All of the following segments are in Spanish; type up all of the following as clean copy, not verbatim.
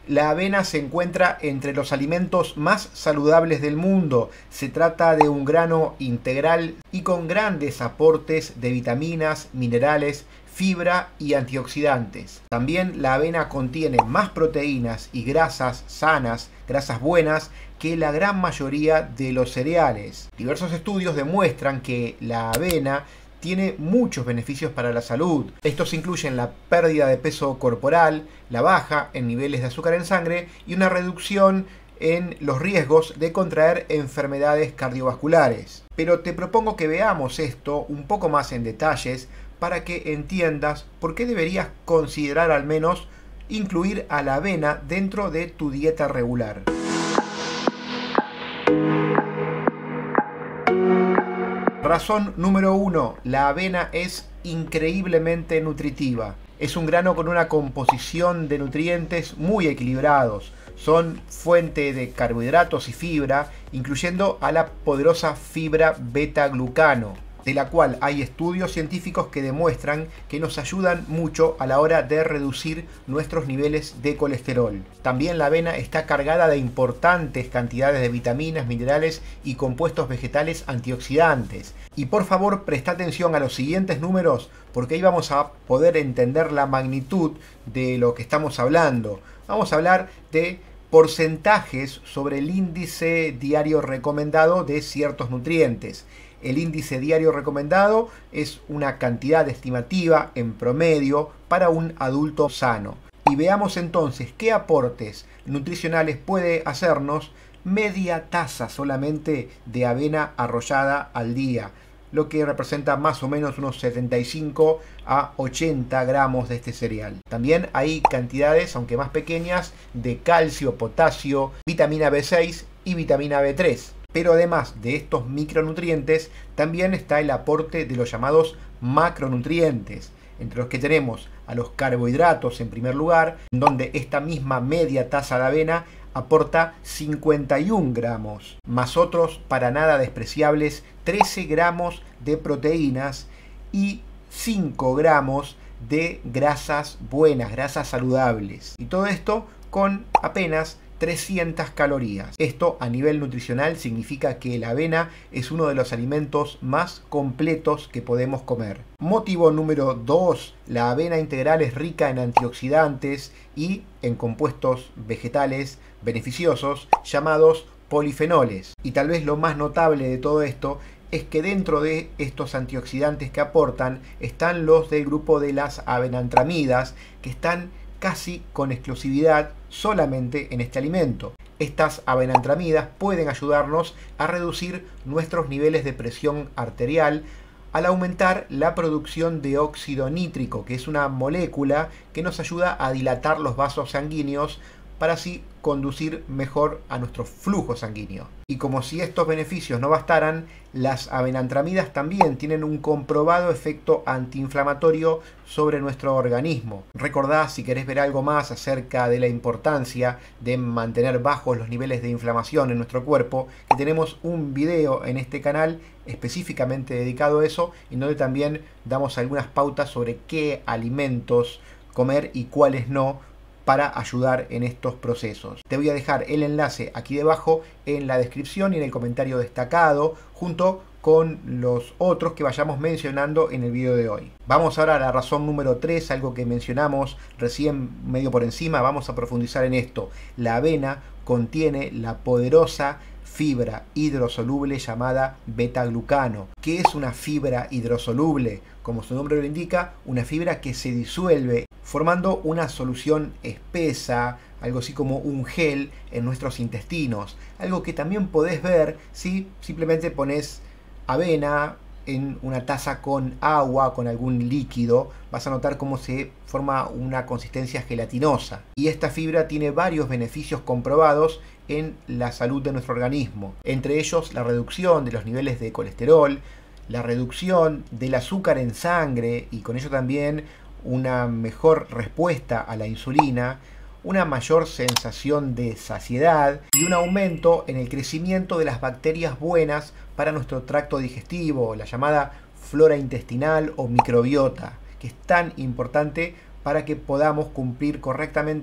La avena se encuentra entre los alimentos más saludables del mundo. Se trata de un grano integral y con grandes aportes de vitaminas, minerales, fibra y antioxidantes. También la avena contiene más proteínas y grasas sanas, grasas buenas, que la gran mayoría de los cereales. Diversos estudios demuestran que la avena tiene muchos beneficios para la salud. Estos incluyen la pérdida de peso corporal, la baja en niveles de azúcar en sangre y una reducción en los riesgos de contraer enfermedades cardiovasculares. Pero te propongo que veamos esto un poco más en detalles para que entiendas por qué deberías considerar al menos incluir a la avena dentro de tu dieta regular. Razón número 1. La avena es increíblemente nutritiva. Es un grano con una composición de nutrientes muy equilibrados. Son fuente de carbohidratos y fibra, incluyendo a la poderosa fibra beta-glucano, de la cual hay estudios científicos que demuestran que nos ayudan mucho a la hora de reducir nuestros niveles de colesterol. También la avena está cargada de importantes cantidades de vitaminas, minerales y compuestos vegetales antioxidantes. Y por favor, presta atención a los siguientes números, porque ahí vamos a poder entender la magnitud de lo que estamos hablando. Vamos a hablar de porcentajes sobre el índice diario recomendado de ciertos nutrientes. El índice diario recomendado es una cantidad estimativa en promedio para un adulto sano. Y veamos entonces qué aportes nutricionales puede hacernos media taza solamente de avena arrollada al día, lo que representa más o menos unos 75 a 80 gramos de este cereal. También hay cantidades, aunque más pequeñas, de calcio, potasio, vitamina B6 y vitamina B3. Pero además de estos micronutrientes, también está el aporte de los llamados macronutrientes, entre los que tenemos a los carbohidratos en primer lugar, donde esta misma media taza de avena aporta 51 gramos, más otros para nada despreciables 13 gramos de proteínas y 5 gramos de grasas buenas, grasas saludables. Y todo esto con apenas 300 calorías. Esto a nivel nutricional significa que la avena es uno de los alimentos más completos que podemos comer. Motivo número 2. La avena integral es rica en antioxidantes y en compuestos vegetales beneficiosos llamados polifenoles. Y tal vez lo más notable de todo esto es que dentro de estos antioxidantes que aportan están los del grupo de las avenantramidas, que están casi con exclusividad solamente en este alimento. Estas avenantramidas pueden ayudarnos a reducir nuestros niveles de presión arterial al aumentar la producción de óxido nítrico, que es una molécula que nos ayuda a dilatar los vasos sanguíneos para así conducir mejor a nuestro flujo sanguíneo. Y como si estos beneficios no bastaran, las avenantramidas también tienen un comprobado efecto antiinflamatorio sobre nuestro organismo. Recordá, si querés ver algo más acerca de la importancia de mantener bajos los niveles de inflamación en nuestro cuerpo, que tenemos un video en este canal específicamente dedicado a eso, y donde también damos algunas pautas sobre qué alimentos comer y cuáles no, para ayudar en estos procesos. Te voy a dejar el enlace aquí debajo en la descripción y en el comentario destacado, junto con los otros que vayamos mencionando en el video de hoy. Vamos ahora a la razón número 3, algo que mencionamos recién medio por encima. Vamos a profundizar en esto. La avena contiene la poderosa fibra hidrosoluble llamada beta-glucano. ¿Qué es una fibra hidrosoluble? Como su nombre lo indica, una fibra que se disuelve formando una solución espesa, algo así como un gel en nuestros intestinos. Algo que también podés ver si simplemente pones avena en una taza con agua, con algún líquido, vas a notar cómo se forma una consistencia gelatinosa. Y esta fibra tiene varios beneficios comprobados en la salud de nuestro organismo. Entre ellos, la reducción de los niveles de colesterol, la reducción del azúcar en sangre y con ello también una mejor respuesta a la insulina, una mayor sensación de saciedad y un aumento en el crecimiento de las bacterias buenas para nuestro tracto digestivo, la llamada flora intestinal o microbiota, que es tan importante para que podamos cumplir correctamente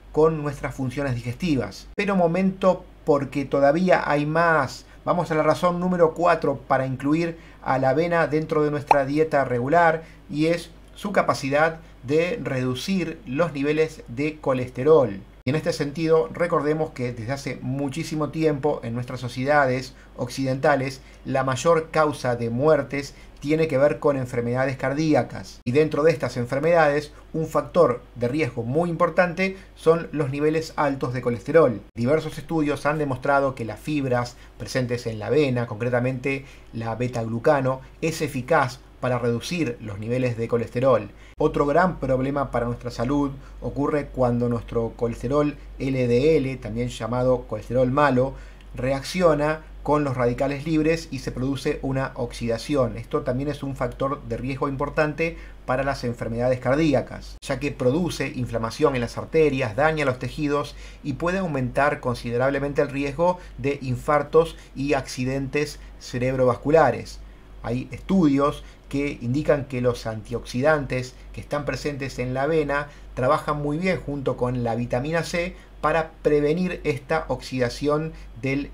con nuestras funciones digestivas. Pero momento, porque todavía hay más. Vamos a la razón número 4 para incluir a la avena dentro de nuestra dieta regular, y es su capacidad de reducir los niveles de colesterol. Y en este sentido, recordemos que desde hace muchísimo tiempo en nuestras sociedades occidentales, la mayor causa de muertes tiene que ver con enfermedades cardíacas. Y dentro de estas enfermedades, un factor de riesgo muy importante son los niveles altos de colesterol. Diversos estudios han demostrado que las fibras presentes en la avena, concretamente la beta-glucano, es eficaz para reducir los niveles de colesterol. Otro gran problema para nuestra salud ocurre cuando nuestro colesterol LDL, también llamado colesterol malo, reacciona con los radicales libres y se produce una oxidación. Esto también es un factor de riesgo importante para las enfermedades cardíacas, ya que produce inflamación en las arterias, daña los tejidos y puede aumentar considerablemente el riesgo de infartos y accidentes cerebrovasculares. Hay estudios que indican que los antioxidantes que están presentes en la avena trabajan muy bien junto con la vitamina C para prevenir esta oxidación del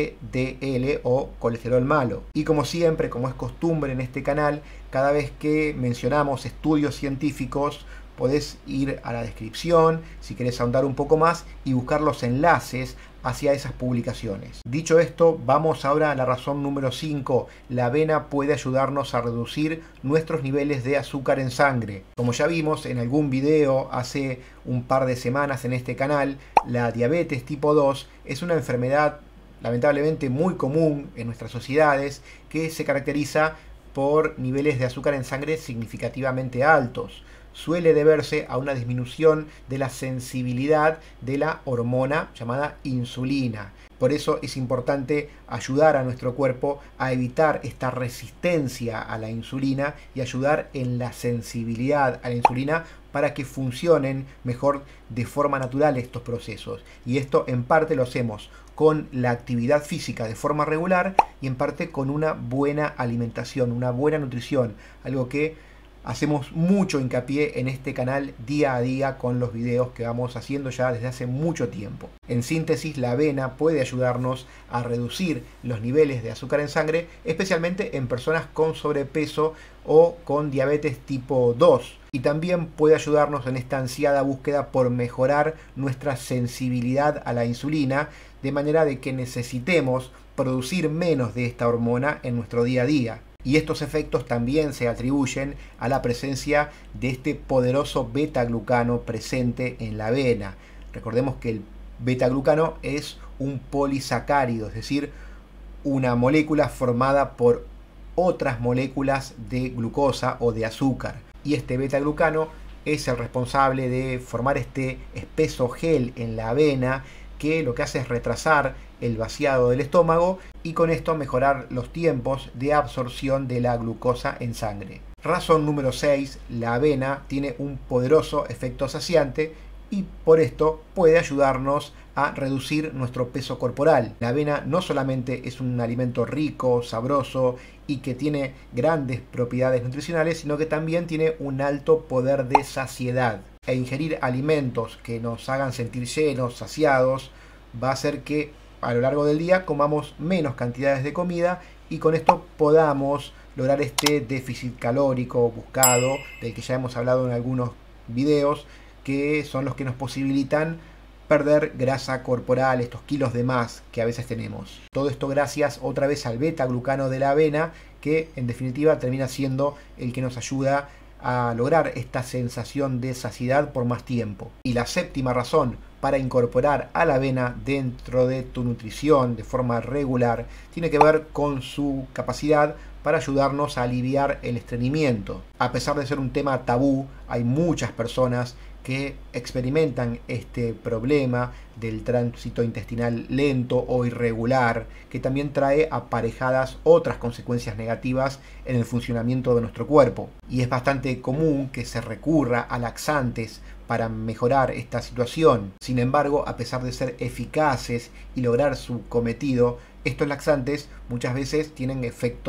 LDL o colesterol malo. Y como siempre, como es costumbre en este canal, cada vez que mencionamos estudios científicos, podés ir a la descripción si querés ahondar un poco más y buscar los enlaces hacia esas publicaciones. Dicho esto, vamos ahora a la razón número 5. La avena puede ayudarnos a reducir nuestros niveles de azúcar en sangre. Como ya vimos en algún video hace un par de semanas en este canal, la diabetes tipo 2 es una enfermedad lamentablemente muy común en nuestras sociedades que se caracteriza por niveles de azúcar en sangre significativamente altos. Suele deberse a una disminución de la sensibilidad de la hormona llamada insulina. Por eso es importante ayudar a nuestro cuerpo a evitar esta resistencia a la insulina y ayudar en la sensibilidad a la insulina para que funcionen mejor de forma natural estos procesos. Y esto en parte lo hacemos con la actividad física de forma regular y en parte con una buena alimentación, una buena nutrición, algo que hacemos mucho hincapié en este canal día a día con los videos que vamos haciendo ya desde hace mucho tiempo. En síntesis, la avena puede ayudarnos a reducir los niveles de azúcar en sangre, especialmente en personas con sobrepeso o con diabetes tipo 2. Y también puede ayudarnos en esta ansiada búsqueda por mejorar nuestra sensibilidad a la insulina, de manera de que necesitemos producir menos de esta hormona en nuestro día a día. Y estos efectos también se atribuyen a la presencia de este poderoso beta-glucano presente en la avena. Recordemos que el beta-glucano es un polisacárido, es decir, una molécula formada por otras moléculas de glucosa o de azúcar. Y este beta-glucano es el responsable de formar este espeso gel en la avena que lo que hace es retrasar el vaciado del estómago y con esto mejorar los tiempos de absorción de la glucosa en sangre. Razón número 6. La avena tiene un poderoso efecto saciante y por esto puede ayudarnos a reducir nuestro peso corporal. La avena no solamente es un alimento rico, sabroso y que tiene grandes propiedades nutricionales, sino que también tiene un alto poder de saciedad. E ingerir alimentos que nos hagan sentir llenos, saciados, va a hacer que a lo largo del día comamos menos cantidades de comida y con esto podamos lograr este déficit calórico buscado, del que ya hemos hablado en algunos videos, que son los que nos posibilitan perder grasa corporal, estos kilos de más que a veces tenemos. Todo esto gracias otra vez al beta-glucano de la avena, que en definitiva termina siendo el que nos ayuda a lograr esta sensación de saciedad por más tiempo. Y la séptima razón para incorporar a la avena dentro de tu nutrición de forma regular tiene que ver con su capacidad para ayudarnos a aliviar el estreñimiento. A pesar de ser un tema tabú, hay muchas personas que experimentan este problema del tránsito intestinal lento o irregular, que también trae aparejadas otras consecuencias negativas en el funcionamiento de nuestro cuerpo. Y es bastante común que se recurra a laxantes para mejorar esta situación. Sin embargo, a pesar de ser eficaces y lograr su cometido, estos laxantes muchas veces tienen efectos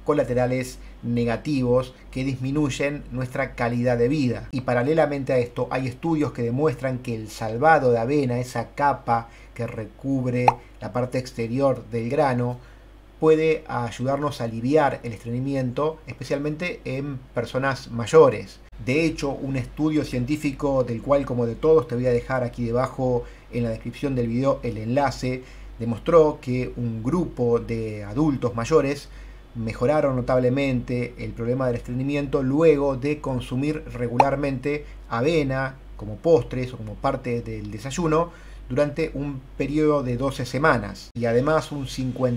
colaterales negativos que disminuyen nuestra calidad de vida. Y paralelamente a esto hay estudios que demuestran que el salvado de avena, esa capa que recubre la parte exterior del grano, puede ayudarnos a aliviar el estreñimiento, especialmente en personas mayores. De hecho, un estudio científico del cual, como de todos, te voy a dejar aquí debajo en la descripción del video el enlace, demostró que un grupo de adultos mayores mejoraron notablemente el problema del estreñimiento luego de consumir regularmente avena como postres o como parte del desayuno durante un periodo de 12 semanas. Y además un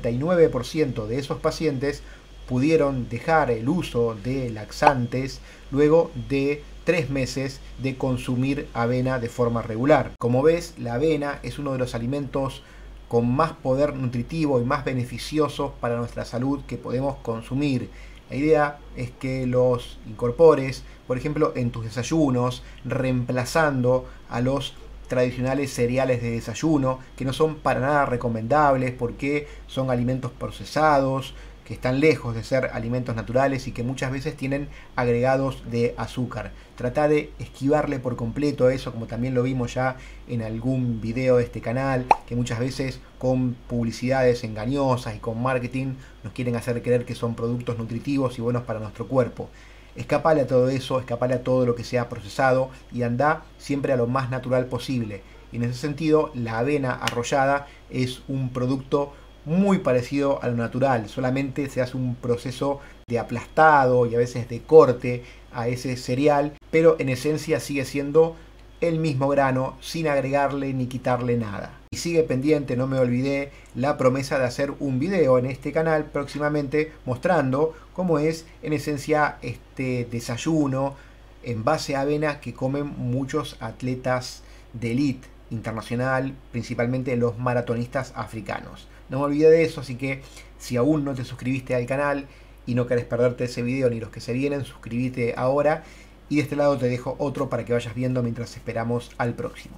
59% de esos pacientes pudieron dejar el uso de laxantes luego de 3 meses de consumir avena de forma regular. Como ves, la avena es uno de los alimentos con más poder nutritivo y más beneficiosos para nuestra salud que podemos consumir. La idea es que los incorpores, por ejemplo, en tus desayunos, reemplazando a los tradicionales cereales de desayuno, que no son para nada recomendables porque son alimentos procesados, que están lejos de ser alimentos naturales y que muchas veces tienen agregados de azúcar. Trata de esquivarle por completo eso, como también lo vimos ya en algún video de este canal, que muchas veces con publicidades engañosas y con marketing nos quieren hacer creer que son productos nutritivos y buenos para nuestro cuerpo. Escapale a todo eso, escapale a todo lo que sea procesado y anda siempre a lo más natural posible. Y en ese sentido, la avena arrollada es un producto muy parecido a lo natural, solamente se hace un proceso de aplastado y a veces de corte a ese cereal, pero en esencia sigue siendo el mismo grano sin agregarle ni quitarle nada. Y sigue pendiente, no me olvidé, la promesa de hacer un video en este canal próximamente mostrando cómo es en esencia este desayuno en base a avena que comen muchos atletas de élite internacional, principalmente los maratonistas africanos. No me olvidé de eso, así que si aún no te suscribiste al canal y no querés perderte ese video ni los que se vienen, suscríbete ahora. Y de este lado te dejo otro para que vayas viendo mientras esperamos al próximo.